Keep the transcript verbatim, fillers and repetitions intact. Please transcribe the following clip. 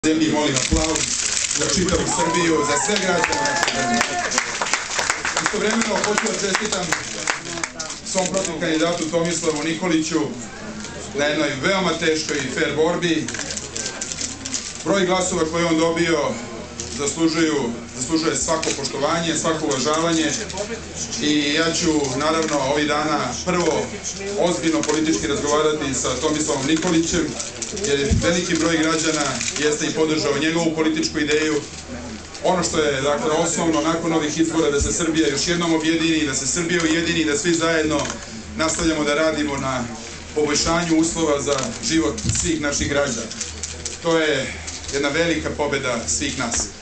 zemlji molim aplauz za čitavu Srbiju, za sve građane naše zemlje. Istovremeno hoću da čestitam svom protivkandidatu Tomislavu Nikoliću na jednoj veoma teškoj i fair borbi. Broj glasova koje on dobio zaslužuje svako poštovanje, svako uvažavanje i ja ću naravno ovih dana prvo ozbiljno politički razgovarati sa Tomislavom Nikolićem, jer veliki broj građana jeste i podržao njegovu političku ideju. Ono što je dakle osnovno nakon ovih izbora da se Srbija još jednom objedini, da se Srbija ujedini, da svi zajedno nastavljamo da radimo na poboljšanju uslova za život svih naših građana. To je jedna velika pobeda svih nas.